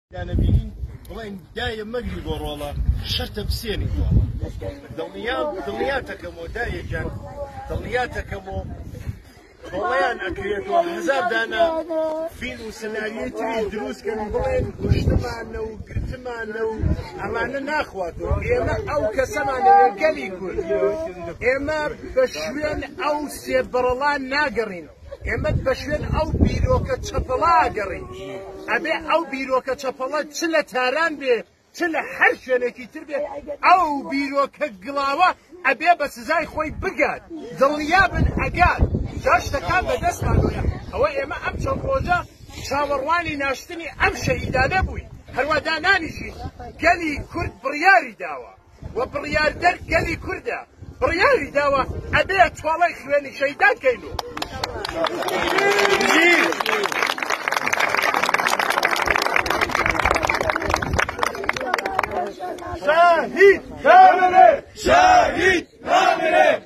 أنا بين والله دايم مقلب والله شرطة بسيني والله ضلياتك مو دايم جان ضلياتك مو والله أنا أكيد وحزاب أنا فين وسيناريوتي دروس كان بلين مجتمعنا وقرتمعنا وعملنا ناخواته إما أو كسمعنا قالي يقول إما بشوين أو سيبرلان ناقرين إما بشوين أو بيروكة شبلا قرين أبي أو بيروكة شبلا تلا تاران بي تلا حرشنا كتير بي أو بيروكة قلاوة أبي بس زي خوي بقاد ضليابن أقاد جاش كان بدس مالويا هو إما أمشى الروجا شاورواني ناشتني أمشى إدانة بوي هروا دانانيشي قالي كرد برياري داوا وبريار در قالي كردا برياري داوا أبي أتوالي خواني شيدان كيلو شهيد كامل شهيد كامل